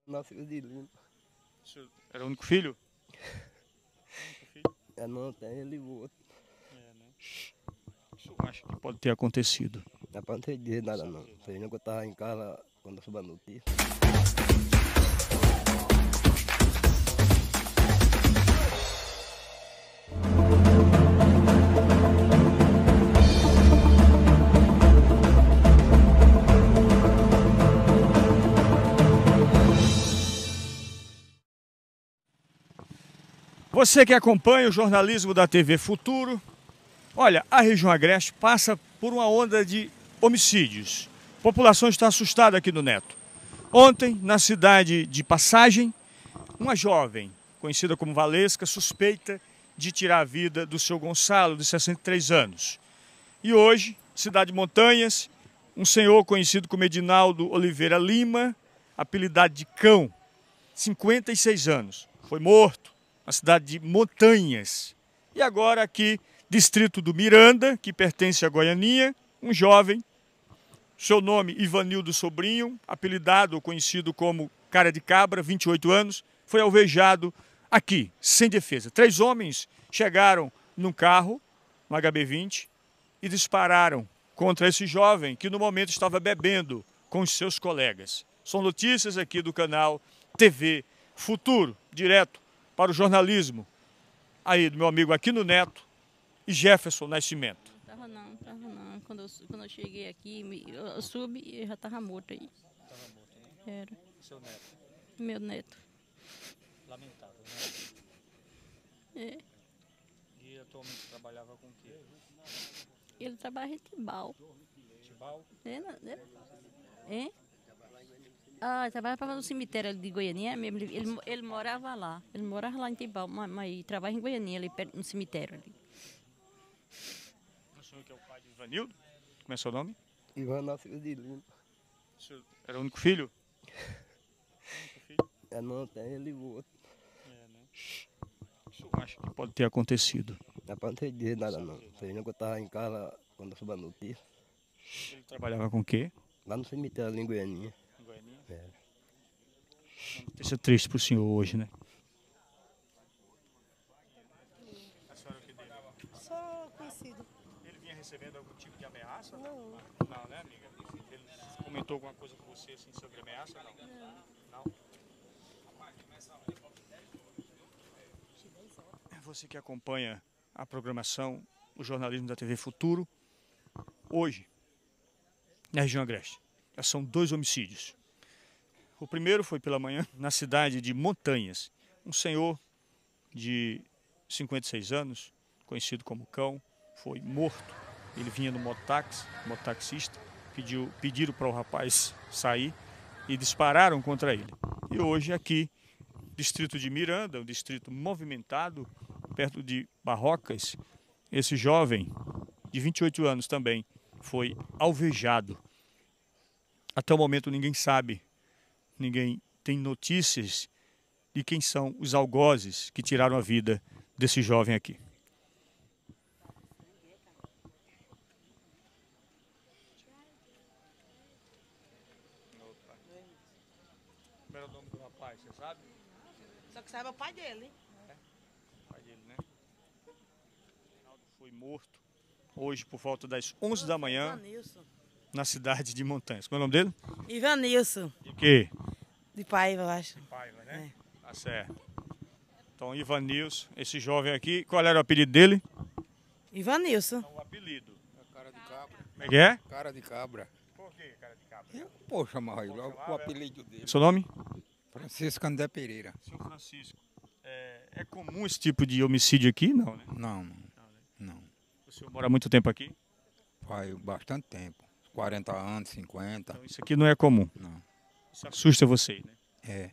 Nasceu de Lima. O senhor era o único filho? É, não tem ele e o outro. O senhor acha que pode ter acontecido? Não é pra não ter dizer nada não. Você nunca estava em casa quando eu soube a notícia. Você que acompanha o jornalismo da TV Futuro, olha, a região agreste passa por uma onda de homicídios. A população está assustada aqui no Neto. Ontem, na cidade de Passagem, uma jovem, conhecida como Valesca, suspeita de tirar a vida do seu Gonçalo, de 63 anos. E hoje, cidade de Montanhas, um senhor conhecido como Edinaldo Oliveira Lima, apelidado de Cão, 56 anos, foi morto na cidade de Montanhas. E agora aqui, distrito do Miranda, que pertence a Goianinha, um jovem, seu nome Ivanildo Sobrinho, apelidado ou conhecido como Cara de Cabra, 28 anos, foi alvejado aqui, sem defesa. 3 homens chegaram num carro, no HB20, e dispararam contra esse jovem que no momento estava bebendo com os seus colegas. São notícias aqui do canal TV Futuro, direto para o jornalismo, aí do meu amigo Aquino Neto e Jefferson Nascimento. Tava não. Quando eu cheguei aqui, eu subi e já tava morto aí. Estava morto, né? Era. Seu neto. Meu neto. Lamentável, né? É. E atualmente trabalhava com o quê? Ele trabalha em Tibau. Tibau? É? Ah, trabalhava no cemitério ali de Goianinha mesmo. Ele morava lá. Ele morava lá em Tibau, mas trabalha em Goianinha, ali perto no cemitério ali. O senhor que é o pai de Ivanildo? Como é seu nome? Ivan nasceu de Lima. O senhor era o único filho? É, não tem ele e o outro. O senhor acha que pode ter acontecido? Não é pra não ter dizer nada não. Você nunca estava em casa quando eu soube a notícia. Ele trabalhava com o quê? Lá no cemitério ali em Goianinha. Em Goiânia. É. Isso é triste para o senhor hoje, né? A senhora o que dele? Só conhecido. Ele vinha recebendo algum tipo de ameaça? Não. Não, né, amiga? Ele comentou alguma coisa com você assim, sobre ameaça? Não. Você que acompanha a programação, o jornalismo da TV Futuro, hoje, na região agreste, já são 2 homicídios. O primeiro foi pela manhã, na cidade de Montanhas. Um senhor de 56 anos, conhecido como Cão, foi morto. Ele vinha no mototáxi, mototaxista, pediram para o rapaz sair e dispararam contra ele. E hoje aqui, distrito de Miranda, um distrito movimentado, perto de Barrocas, esse jovem de 28 anos também foi alvejado. Até o momento ninguém sabe, ninguém tem notícias de quem são os algozes que tiraram a vida desse jovem aqui. Como era o nome do rapaz, você sabe? Só que saiba o pai dele. O pai dele, né? Reinaldo foi morto hoje por volta das 11 da manhã Ivanilson. na cidade de Montanhas. Qual é o nome dele? Ivanilson. De quê? De Paiva, eu acho. Paiva, né? Tá certo. Então, Ivanilson, esse jovem aqui, qual era o apelido dele? Ivanilson. O apelido. Cara de cabra. Como é que é? Cara de cabra. Por que cara de cabra? Poxa, mas logo o apelido dele. Seu nome? Francisco André Pereira. Seu Francisco. É comum esse tipo de homicídio aqui? Não, né? Não. O senhor mora há muito tempo aqui? Faz bastante tempo. 40 anos, 50. Então, isso aqui não é comum. Não. Isso assusta vocês, né? É.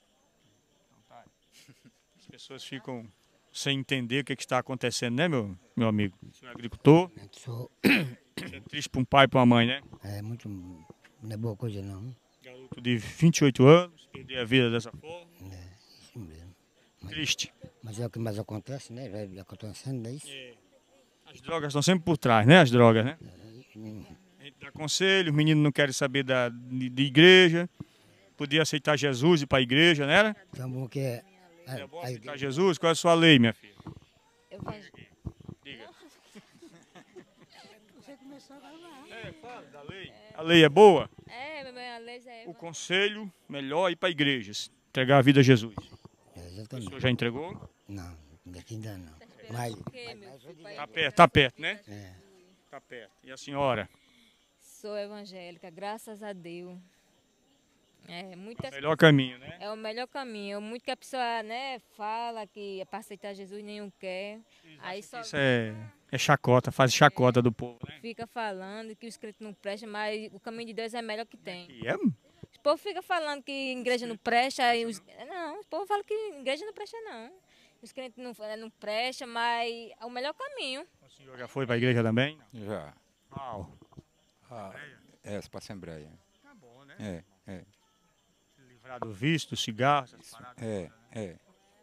As pessoas ficam sem entender o que está acontecendo, né, meu amigo? O senhor é agricultor? Sou, É triste para um pai e para uma mãe, né? muito, não é boa coisa não, Garoto de 28 anos, perder a vida dessa forma. isso mesmo. Triste. Mas é o que mais acontece, né? Vai acontecendo, é isso? As drogas estão sempre por trás, né? As drogas, né? A gente dá conselho, os meninos não querem saber de igreja, podia aceitar Jesus e ir para a igreja, não era? Tão bom que é. É bom aceitar Jesus? Qual é a sua lei, minha filha? Diga. Fala da lei. A lei é boa? A lei é... O conselho, melhor ir para a igreja, entregar a vida a Jesus. O Exatamente. senhor já entregou? Não, daqui ainda não. Mas, Tá perto, né? é, Tá perto. E a senhora? Sou evangélica, graças a Deus. Melhor caminho, né? É o melhor caminho. Muito que a pessoa, né, fala que é para aceitar Jesus, nenhum quer. Aí só Isso é chacota, faz chacota do povo, né? fica falando que os crentes não prestam, mas o caminho de Deus é melhor que tem. E é, O povo fica falando que igreja não presta. Não, o povo fala que igreja não presta, não. Os crentes não prestam, mas é o melhor caminho. o senhor já foi para a igreja também? Já. Qual? Essa para a Assembleia. Tá bom, né? É. Livrar do vício, do cigarro, essas paradas. É.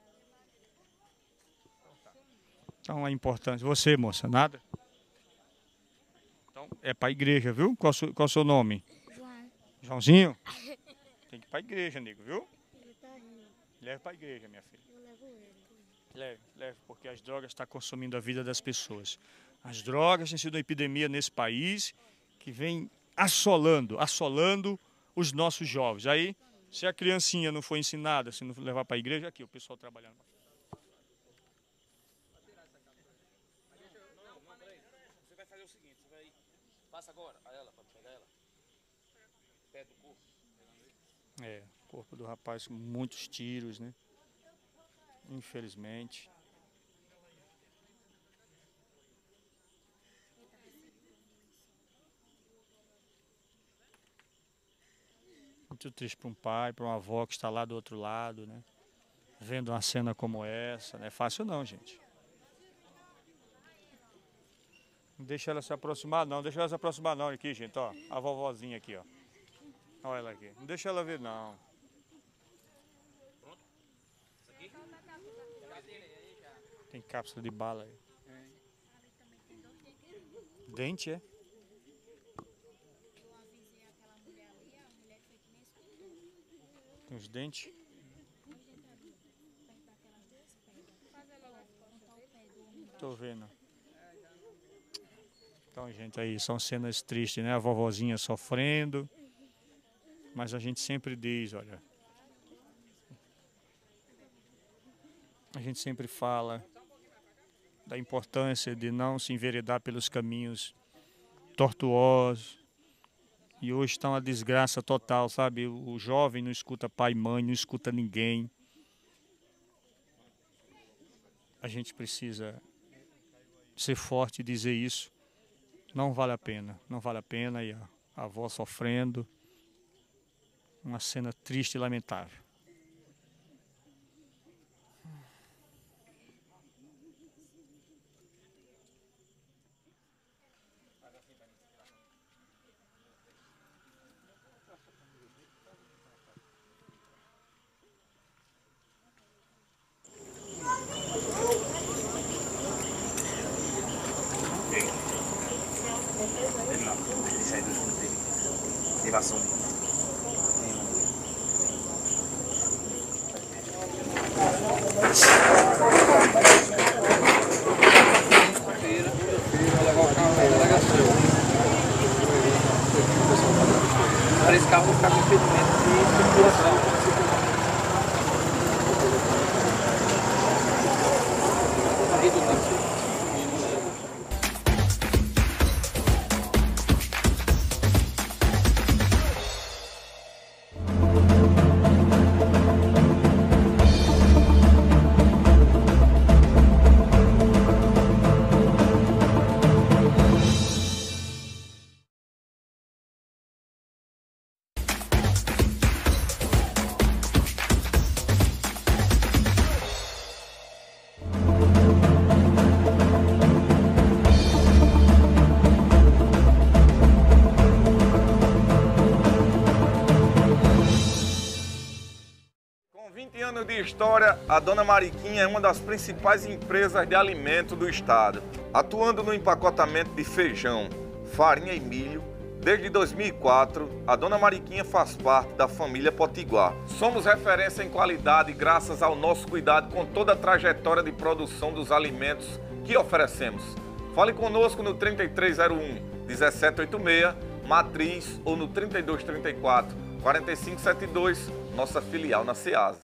Então é importante. Você, moça, nada? Então é para a igreja, viu? Qual o seu nome? João. Joãozinho? Tem que ir para a igreja, nego, viu? Ele tá rindo. Leve para a igreja, minha filha. Eu levo ele. Leve, porque as drogas estão consumindo a vida das pessoas. As drogas têm sido uma epidemia nesse país que vem assolando os nossos jovens. Aí, se a criancinha não for ensinada, se não levar para a igreja, aqui o pessoal trabalhando. Você vai fazer o seguinte, você vai... Passa agora a ela, para pegar ela. Pé do corpo. O corpo do rapaz com muitos tiros, né? Infelizmente. Muito triste para um pai, para uma avó que está lá do outro lado, né? Vendo uma cena como essa, não é fácil não, gente. Não deixa ela se aproximar não, aqui, gente, ó. A vovozinha aqui, ó. Olha ela aqui. Não deixa ela ver não. Tem cápsula de bala aí. Dente, é? Tem os dentes. Tô vendo. Então, gente, aí são cenas tristes, né? A vovozinha sofrendo. Mas a gente sempre diz, olha. A gente sempre fala da importância de não se enveredar pelos caminhos tortuosos. E hoje está uma desgraça total, sabe? O jovem não escuta pai e mãe, não escuta ninguém. A gente precisa ser forte e dizer isso. Não vale a pena, não vale a pena. E a avó sofrendo. Uma cena triste e lamentável. Para esse carro não ficar com impedimento de circulação. Com 20 anos de história, a Dona Mariquinha é uma das principais empresas de alimento do estado, atuando no empacotamento de feijão, farinha e milho, Desde 2004, a Dona Mariquinha faz parte da família Potiguar. Somos referência em qualidade graças ao nosso cuidado com toda a trajetória de produção dos alimentos que oferecemos. Fale conosco no 3301-1786, Matriz, ou no 3234-4572, nossa filial na Ceasa.